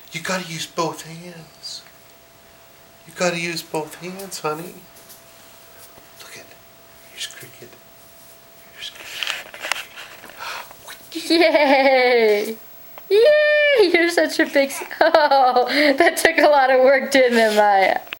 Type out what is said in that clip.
You gotta use both hands. You gotta use both hands, honey. Look at, here's Cricket. Here's Cricket. Yay! Yay! You're such a big... Oh, that took a lot of work, didn't it, Maya?